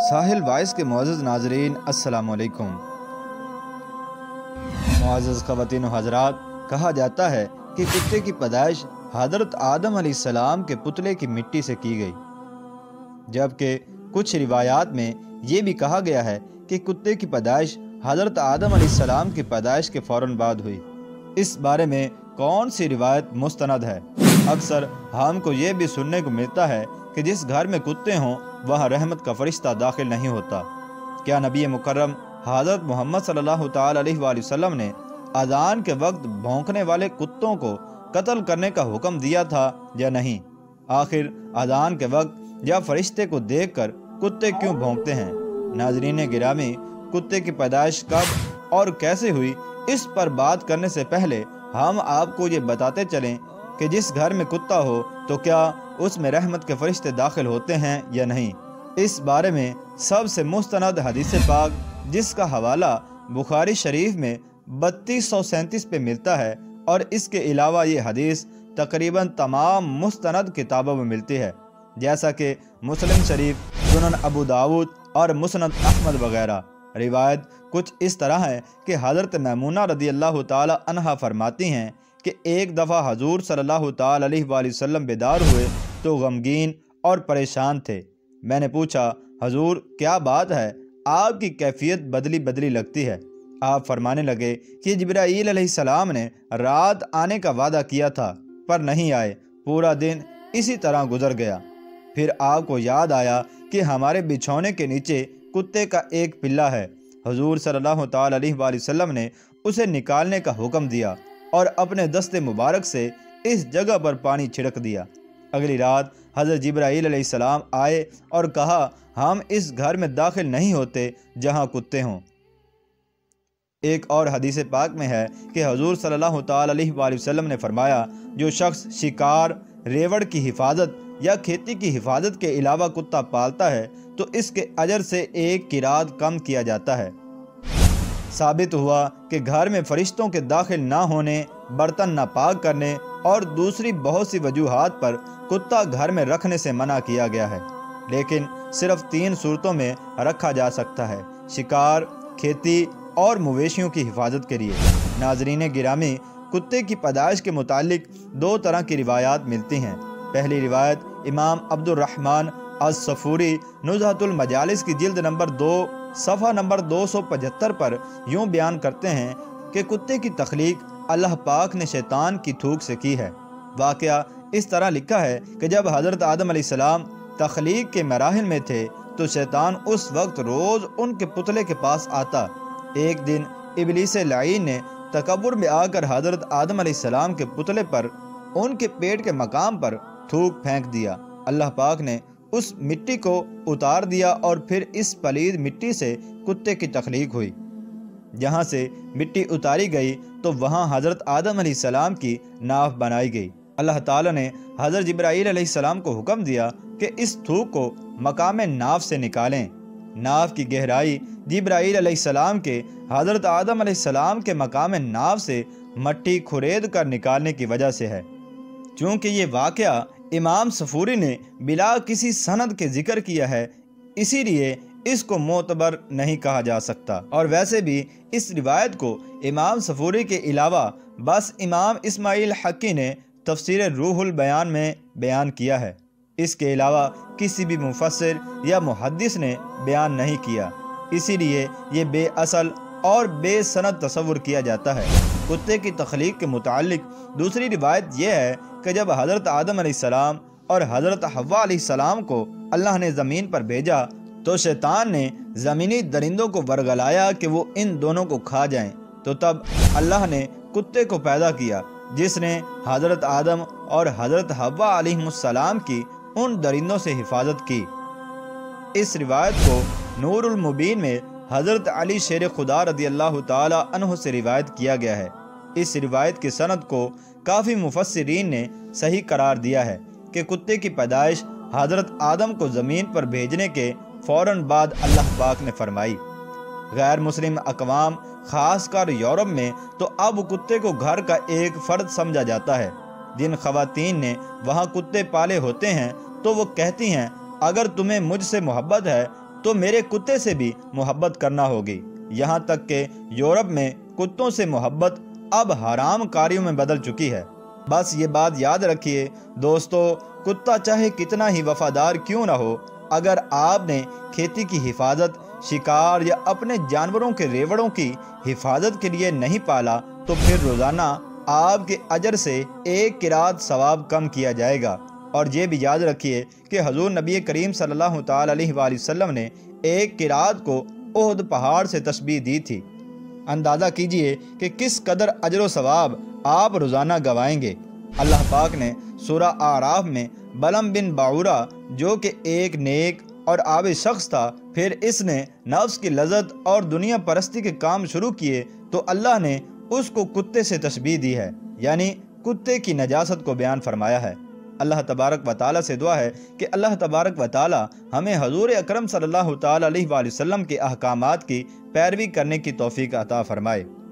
ساحل voice کے معزز ناظرین السلام علیکم۔ معزز خواتین و حضرات، کہا جاتا ہے کہ کتے کی پیدائش حضرت آدم علیہ السلام کے پتلے کی مٹی سے کی گئی، جبکہ کچھ روایات میں یہ بھی کہا گیا ہے کہ کتے کی پیدائش حضرت آدم علیہ السلام کی پیدائش کے فوراً بعد ہوئی۔ اس بارے میں کون سی روایت مستند ہے؟ اکثر ہم کو یہ بھی سننے کو ملتا ہے کہ جس گھر میں کتے ہوں وہاں رحمت کا فرشتہ داخل نہیں ہوتا۔ کیا نبی مکرم حضرت محمد صلی اللہ تعالی علیہ وآلہ وسلم نے اذان کے وقت بھونکنے والے کتوں کو قتل کرنے کا حکم دیا تھا یا نہیں؟ آخر اذان کے وقت یا فرشتے کو دیکھ کر کتے کیوں بھونکتے ہیں؟ ناظرین گرامی، کتے کی پیدائش کب اور کیسے ہوئی، اس پر بات کرنے سے پہلے ہم آپ کو یہ بتاتے چلیں کہ جس گھر میں کتا ہو تو کیا اس میں رحمت کے فرشتے داخل ہوتے ہیں یا نہیں۔ اس بارے میں سب سے مستند حدیث پاک، جس کا حوالہ بخاری شریف میں 3237 پہ ملتا ہے، اور اس کے علاوہ یہ حدیث تقریباً تمام مستند کتابوں میں ملتی ہے، جیسا کہ مسلم شریف، سنن ابو داود اور مسند احمد وغیرہ۔ روایت کچھ اس طرح ہے کہ حضرت میمونہ رضی اللہ تعالی عنہا فرماتی ہیں کہ ایک دفعہ حضور صلی اللہ تعالی علیہ وآلہ وسلم بیدار ہوئے تو غمگین اور پریشان تھے۔ میں نے پوچھا، حضور کیا بات ہے؟ آپ کی کیفیت بدلی لگتی ہے۔ آپ فرمانے لگے کہ جبرائیل علیہ السلام نے رات آنے کا وعدہ کیا تھا پر نہیں آئے، پورا دن اسی طرح گزر گیا۔ پھر آپ کو یاد آیا کہ ہمارے بچھونے کے نیچے کتے کا ایک پلہ ہے۔ حضور صلی اللہ تعالی علیہ وآلہ وسلم نے اسے نکالنے کا حکم دیا اور اپنے دست مبارک سے اس جگہ پر پانی چھڑک دیا۔ اگلی رات حضرت جبرائیل علیہ السلام آئے اور کہا، ہم اس گھر میں داخل نہیں ہوتے جہاں کتے ہوں۔ ایک اور حدیث پاک میں ہے کہ حضور صلی اللہ تعالی علیہ وآلہ وسلم نے فرمایا، جو شخص شکار، ریوڑ کی حفاظت یا کھیتی کی حفاظت کے علاوہ کتا پالتا ہے تو اس کے اجر سے ایک قیراط کم کیا جاتا ہے۔ ثابت ہوا کہ گھر میں فرشتوں کے داخل نہ ہونے، برتن ناپاک کرنے اور دوسری بہت سی وجوہات پر کتا گھر میں رکھنے سے منع کیا گیا ہے، لیکن صرف 3 صورتوں میں رکھا جا سکتا ہے: شکار، کھیتی اور مویشیوں کی حفاظت کے لیے۔ ناظرین گرامی، کتے کی پیدائش کے متعلق 2 طرح کی روایات ملتی ہیں۔ پہلی روایت امام عبد الرحمن الصفوری نزہۃ المجالس کی جلد نمبر 2 صفحہ نمبر 275 پر یوں بیان کرتے ہیں کہ کتے کی تخلیق اللہ پاک نے شیطان کی تھوک سے کی ہے۔ واقعہ اس طرح لکھا ہے کہ جب حضرت آدم علیہ السلام تخلیق کے مراحل میں تھے تو شیطان اس وقت روز ان کے پتلے کے پاس آتا۔ ایک دن ابلیس لعین نے تکبر میں آ کر حضرت آدم علیہ السلام کے پتلے پر ان کے پیٹ کے مقام پر تھوک پھینک دیا۔ اللہ پاک نے اس مٹی کو اتار دیا اور پھر اس پلید مٹی سے کتے کی تخلیق ہوئی۔ جہاں سے مٹی اتاری گئی تو وہاں حضرت آدم علیہ السلام کی ناف بنائی گئی۔ اللہ تعالیٰ نے حضرت جبرائیل علیہ السلام کو حکم دیا کہ اس تھوک کو مقام ناف سے نکالیں۔ ناف کی گہرائی جبرائیل علیہ السلام کے حضرت آدم علیہ السلام کے مقام ناف سے مٹی کھرید کر نکالنے کی وجہ سے ہے۔ چونکہ یہ واقعہ امام صفوری نے بلا کسی سند کے ذکر کیا ہے، اسی لیے اس کو معتبر نہیں کہا جا سکتا، اور ویسے بھی اس روایت کو امام صفوری کے علاوہ بس امام اسماعیل حقی نے تفسیر روح البیان میں بیان کیا ہے۔ اس کے علاوہ کسی بھی مفسر یا محدث نے بیان نہیں کیا، اسی لیے یہ بے اصل اور بے سند تصور کیا جاتا ہے۔ کتے کی تخلیق کے متعلق دوسری روایت یہ ہے کہ جب حضرت آدم علیہ السلام اور حضرت حوا علیہ السلام کو اللہ نے زمین پر بھیجا تو شیطان نے زمینی درندوں کو ورگلایا کہ وہ ان دونوں کو کھا جائیں، تو تب اللہ نے کتے کو پیدا کیا جس نے حضرت آدم اور حضرت حوا علیہ السلام کی ان درندوں سے حفاظت کی۔ اس روایت کو نور المبین میں حضرت علی شیر خدا رضی اللہ تعالی عنہ سے روایت کیا گیا ہے۔ اس روایت کی سند کو کافی مفسرین نے صحیح قرار دیا ہے کہ کتے کی پیدائش حضرت آدم کو زمین پر بھیجنے کے فوراً بعد اللہ پاک نے فرمائی۔ غیر مسلم اقوام، خاص کر یورپ میں تو اب کتے کو گھر کا ایک فرد سمجھا جاتا ہے۔ جن خواتین نے وہاں کتے پالے ہوتے ہیں تو وہ کہتی ہیں، اگر تمہیں مجھ سے محبت ہے تو میرے کتے سے بھی محبت کرنا ہوگی۔ یہاں تک کہ یورپ میں کتوں سے محبت اب حرام کاریوں میں بدل چکی ہے۔ بس یہ بات یاد رکھیے دوستو، کتا چاہے کتنا ہی وفادار کیوں نہ ہو، اگر آپ نے کھیتی کی حفاظت، شکار یا اپنے جانوروں کے ریوڑوں کی حفاظت کے لیے نہیں پالا تو پھر روزانہ آپ کے اجر سے 1 قرات ثواب کم کیا جائے گا۔ اور یہ بھی یاد رکھیے کہ حضور نبی کریم صلی اللہ تعالی علیہ وآلہ وسلم نے 1 قرات کو احد پہاڑ سے تشبیہ دی تھی۔ اندازہ کیجئے کہ کس قدر اجر و ثواب آپ روزانہ گوائیں گے۔ اللہ پاک نے سورہ اعراف میں بلم بن باعورہ جو کہ ایک نیک اور عابد شخص تھا، پھر اس نے نفس کی لذت اور دنیا پرستی کے کام شروع کیے تو اللہ نے اس کو کتے سے تشبیہ دی ہے، یعنی کتے کی نجاست کو بیان فرمایا ہے۔ اللہ تبارک و تعالیٰ سے دعا ہے کہ اللہ تبارک و تعالیٰ ہمیں حضور اکرم صلی اللہ تعالی علیہ وآلہ وسلم کے احکامات کی پیروی کرنے کی توفیق عطا فرمائے۔